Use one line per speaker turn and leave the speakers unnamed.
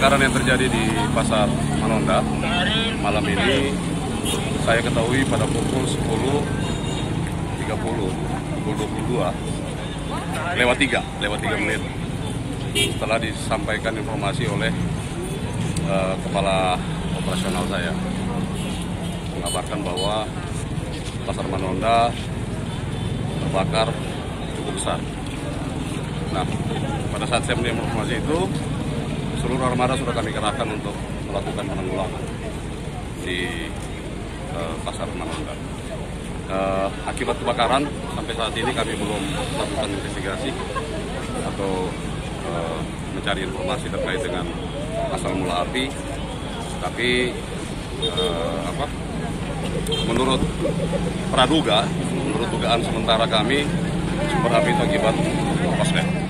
kebakaran yang terjadi di Pasar Manonda malam ini, saya ketahui pada pukul 10.30, pukul 22, lewat 3 menit. Setelah disampaikan informasi oleh kepala operasional saya, mengabarkan bahwa Pasar Manonda terbakar cukup besar. Nah, pada saat saya menerima informasi itu, seluruh armada sudah kami kerahkan untuk melakukan penanggulangan di Pasar Manonda. Akibat kebakaran, sampai saat ini kami belum melakukan investigasi atau mencari informasi terkait dengan asal mula api. Tapi menurut praduga, menurut dugaan sementara kami, sumber api itu akibat korslet.